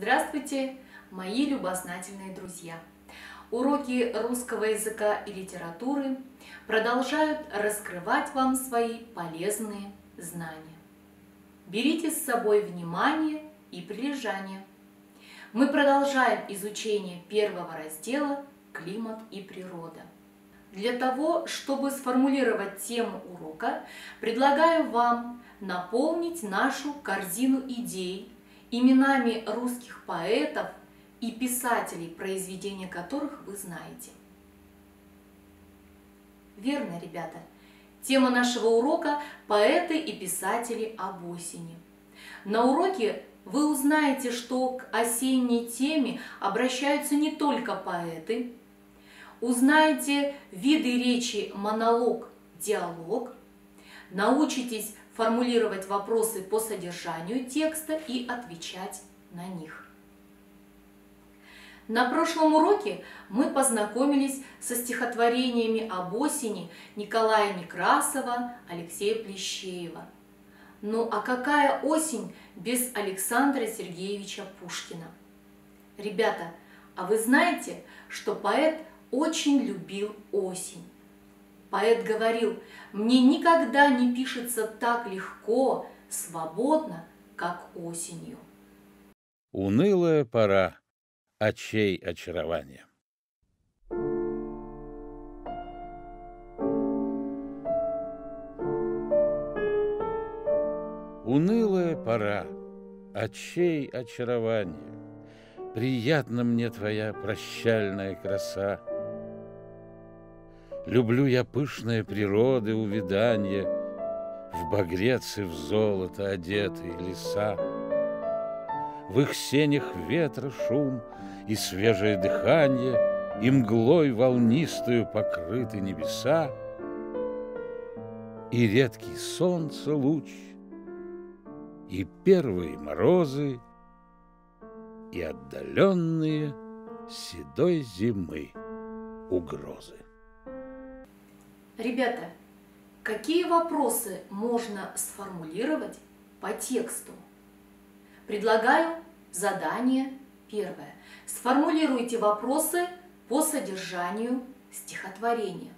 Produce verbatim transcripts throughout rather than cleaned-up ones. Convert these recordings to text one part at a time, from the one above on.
Здравствуйте, мои любознательные друзья! Уроки русского языка и литературы продолжают раскрывать вам свои полезные знания. Берите с собой внимание и прилежание. Мы продолжаем изучение первого раздела «Климат и природа». Для того, чтобы сформулировать тему урока, предлагаю вам наполнить нашу корзину идей именами русских поэтов и писателей, произведения которых вы знаете. Верно, ребята. Тема нашего урока – поэты и писатели об осени. На уроке вы узнаете, что к осенней теме обращаются не только поэты. Узнаете виды речи монолог, диалог. Научитесь формулировать вопросы по содержанию текста и отвечать на них. На прошлом уроке мы познакомились со стихотворениями об осени Николая Некрасова, Алексея Плещеева. Ну а какая осень без Александра Сергеевича Пушкина? Ребята, а вы знаете, что поэт очень любил осень? Поэт говорил: «Мне никогда не пишется так легко, свободно, как осенью». Унылая пора, очей очарование. Унылая пора, очей очарование. Приятна мне твоя прощальная краса. Люблю я пышные природы увиданье, в багрец и в золото одетые леса. В их сенях ветра шум и свежее дыханье, и мглой волнистую покрыты небеса, и редкий солнце луч, и первые морозы, и отдаленные седой зимы угрозы. Ребята, какие вопросы можно сформулировать по тексту? Предлагаю задание первое. Сформулируйте вопросы по содержанию стихотворения.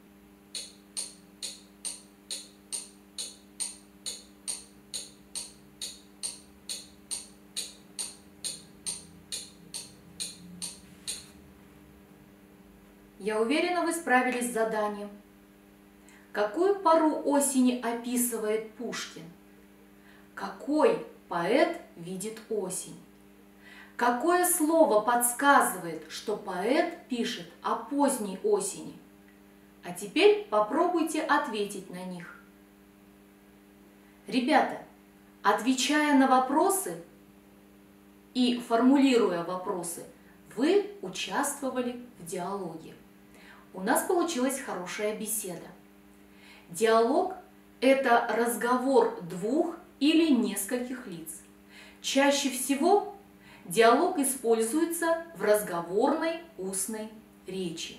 Я уверена, вы справились с заданием. Какую пору осени описывает Пушкин? Какой поэт видит осень? Какое слово подсказывает, что поэт пишет о поздней осени? А теперь попробуйте ответить на них. Ребята, отвечая на вопросы и формулируя вопросы, вы участвовали в диалоге. У нас получилась хорошая беседа. Диалог – это разговор двух или нескольких лиц. Чаще всего диалог используется в разговорной устной речи.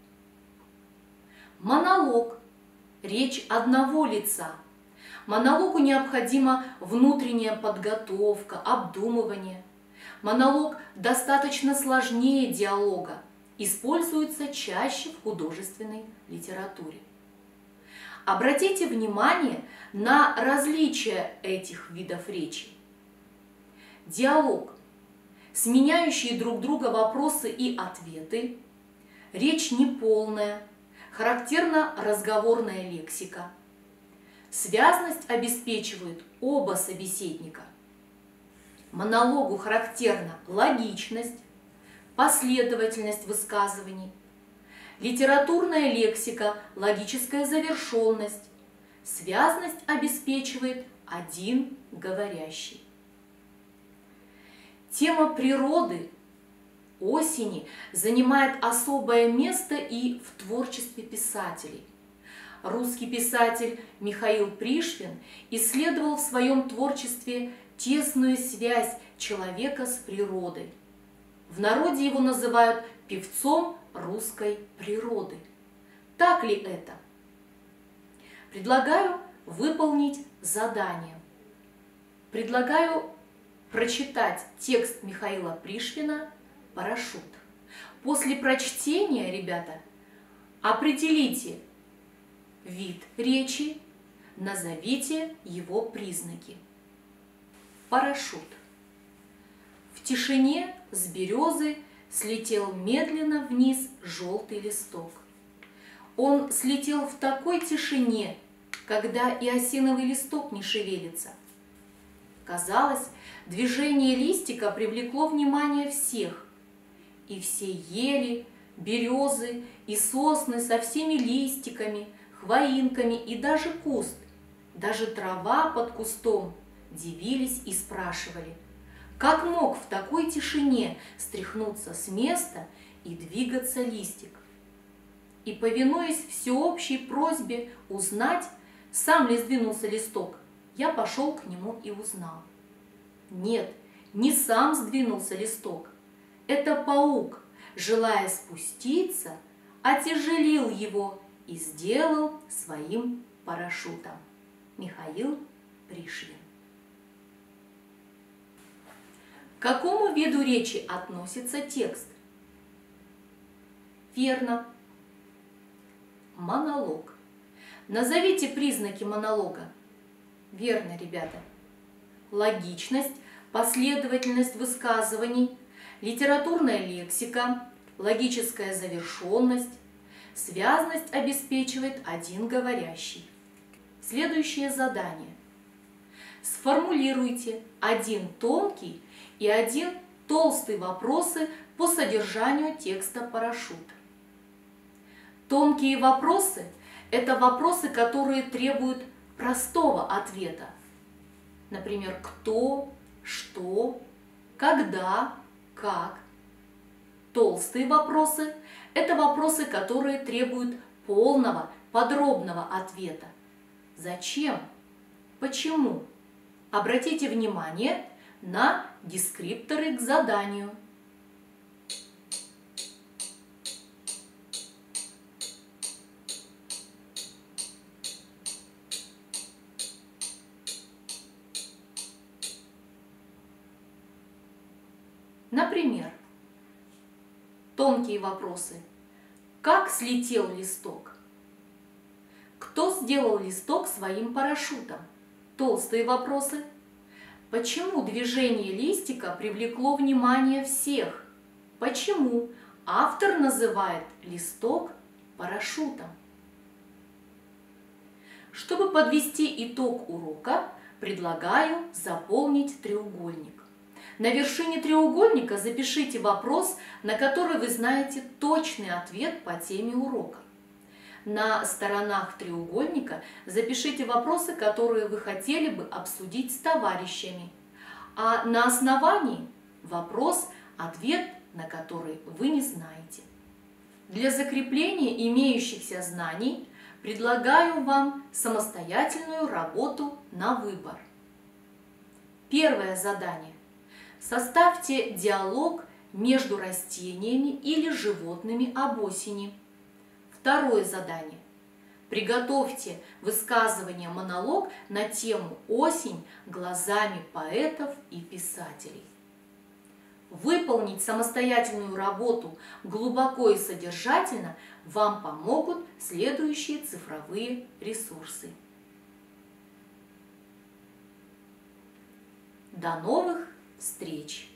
Монолог – речь одного лица. Монологу необходима внутренняя подготовка, обдумывание. Монолог достаточно сложнее диалога, используется чаще в художественной литературе. Обратите внимание на различия этих видов речи. Диалог – сменяющие друг друга вопросы и ответы, речь неполная, характерна разговорная лексика. Связность обеспечивают оба собеседника. Монологу характерна логичность, последовательность высказываний. Литературная лексика, логическая завершенность. Связность обеспечивает один говорящий. Тема природы, осени занимает особое место и в творчестве писателей. Русский писатель Михаил Пришвин исследовал в своем творчестве тесную связь человека с природой. В народе его называют певцом русской природы. Так ли это? Предлагаю выполнить задание. Предлагаю прочитать текст Михаила Пришвина «Парашют». После прочтения, ребята, определите вид речи, назовите его признаки. Парашют. В тишине с березы слетел медленно вниз желтый листок. Он слетел в такой тишине, когда и осиновый листок не шевелится. Казалось, движение листика привлекло внимание всех, и все ели, березы и сосны со всеми листиками, хвоинками и даже куст, даже трава под кустом дивились и спрашивали, как мог в такой тишине стряхнуться с места и двигаться листик. И, повинуясь всеобщей просьбе узнать, сам ли сдвинулся листок, я пошел к нему и узнал. Нет, не сам сдвинулся листок. Это паук, желая спуститься, отяжелил его и сделал своим парашютом. Михаил Пришвин. К какому виду речи относится текст? Верно. Монолог. Назовите признаки монолога. Верно, ребята. Логичность, последовательность высказываний, литературная лексика, логическая завершенность, связность обеспечивает один говорящий. Следующее задание. Сформулируйте один тонкий и один толстый вопросы по содержанию текста «Парашют». Тонкие вопросы – это вопросы, которые требуют простого ответа. Например, кто, что, когда, как. Толстые вопросы – это вопросы, которые требуют полного, подробного ответа. Зачем? Почему? Обратите внимание на дескрипторы к заданию. Например, тонкие вопросы. Как слетел листок? Кто сделал листок своим парашютом? Толстые вопросы. Почему движение листика привлекло внимание всех? Почему автор называет листок парашютом? Чтобы подвести итог урока, предлагаю заполнить треугольник. На вершине треугольника запишите вопрос, на который вы знаете точный ответ по теме урока. На сторонах треугольника запишите вопросы, которые вы хотели бы обсудить с товарищами, а на основании вопрос, ответ на который вы не знаете. Для закрепления имеющихся знаний предлагаю вам самостоятельную работу на выбор. Первое задание. Составьте диалог между растениями или животными об осени. Второе задание. Приготовьте высказывание монолог на тему «Осень» глазами поэтов и писателей. Выполнить самостоятельную работу глубоко и содержательно вам помогут следующие цифровые ресурсы. До новых встреч!